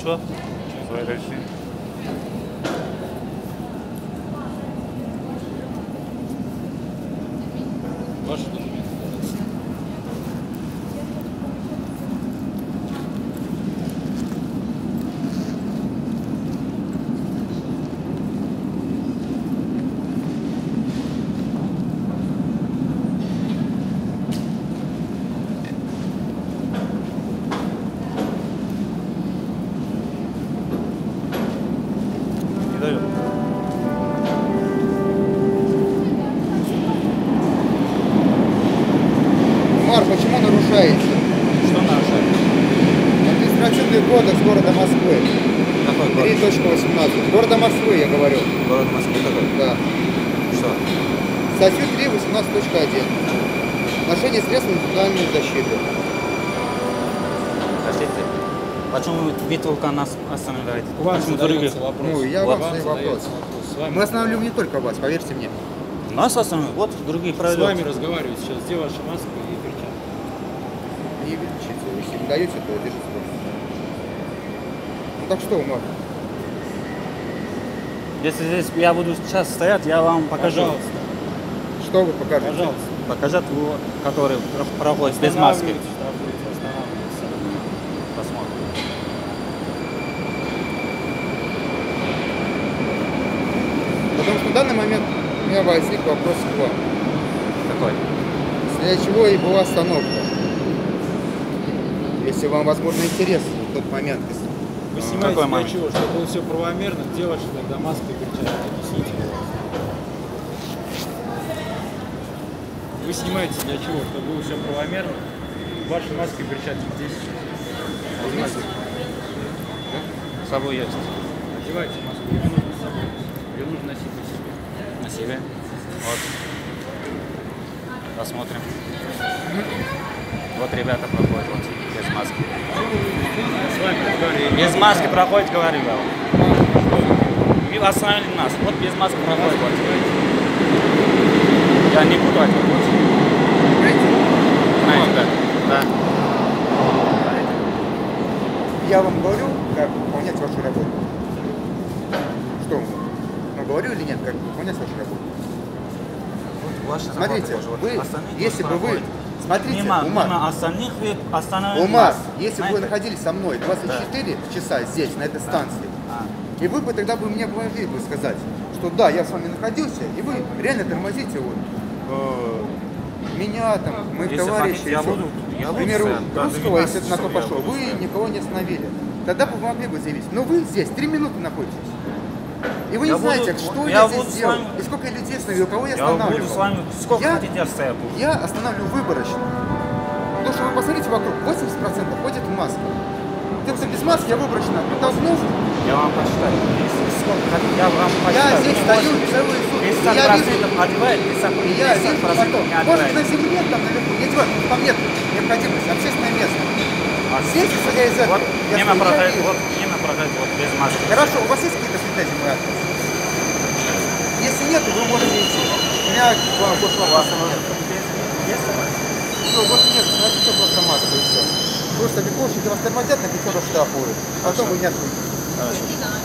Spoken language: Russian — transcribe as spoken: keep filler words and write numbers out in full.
Хорошо. Следующий. Ваши документы. Не дает. Мар, почему нарушаете? Что нарушает? Административный кодекс города Москвы. Какой город? три точка восемнадцать. Города Москвы, я говорю. Город Москвы какой? Да. Что? Статью три восемнадцать точка один. Ношение средств индивидуальной защиты. Простите. Почему вы только нас останавливаете? У вас Почему задается других? вопрос. Ну, я Вот. вам задаю вопрос. задается вопрос. С вами, Мы останавливаем не только вас, поверьте мне. Нас останавливают. Вот другие с пройдут. вами разговариваю сейчас. Где ваша маска и перчатки? Не величите. Если не даете, то держите. Ну так что, Мар? Если здесь я буду сейчас стоять, я вам покажу. Пожалуйста. Что вы покажете? Пожалуйста. Покажет, который проходит без маски. Останавливайтесь, штрафуйте, останавливайтесь. Посмотрим. Потому что в данный момент у меня возник вопрос к вам. Какой? Для чего и была остановка? Если вам, возможно, интересно в тот момент. Вы А, снимаете какой для момент? чего? Чтобы было все правомерно, где ваша тогда маска и перчатки? Объясните. Вы снимаете для чего? Чтобы было все правомерно. Ваши маски и перчатки здесь. Одевайте. С собой есть. Одевайте маску. Ее нужно с собой. Ее нужно носить на себе. На себе. Вот. Посмотрим. Вот ребята проходят вот без маски. Я с вами разговариваю. Без маски проходит, говорю я вам. Вы остановили нас. Вот без маски проходит. Вот. Я не буду ответ. Вот. Знаете, да? Да. Я вам говорю, как выполнять вашу работу. Что? Ну, говорю или нет, как выполнять вашу работу? Вот ваша Смотрите, работа тоже. Вот вы, остальные если тоже бы вы... проходят. Смотрите, Мимо, Умар, мимо остальных вы остановили Умар, нас. если бы вы Знаете? находились со мной двадцать четыре часа здесь, на этой станции, А. и вы бы тогда бы мне могли бы сказать, что да, я с вами находился, и вы реально тормозите вот, э, меня, там, моих Если товарищей. хотите, я всё. буду- я К буду примеру, стоять, да, русского, двенадцать если это на то часов я пошло, буду вы стоять. никого не остановили. Тогда бы вы могли бы заявить, но вы здесь три минуты находитесь. И вы Я не знаете, буду- что я я, буду здесь с делал, вами- и сколько я людей остановил, кого я Я останавливал. буду с вами сколько Я- хотите, я стоять буду. Я останавливаю выборочно. Потому что вы посмотрите вокруг, восемьдесят процентов ходят в маске. Те, кто без маски, я выборочно оттолкнул. Я вам посчитаю. Если сколько хотите, я вам посчитаю. Я здесь стою целые сутки. пятьдесят Я процентов одевает, пятьдесят И я вижу потом. не Может, на одевает. земле там наверху, не делать, там нет необходимости, общественное место. А Здесь, исходя из этого, Вот я мимо стою, я проходит, вижу. вот мимо проходит, вот без маски. Хорошо, у вас есть какие-то претензии, мой адрес? Если нет, то вы можете идти. У меня к вам больше вас нет. Все, больше нет, смотрите просто маску и все. Просто бегущие вас тормозят, на пятеро штрафуют. Потом вы не отходите. Хорошо.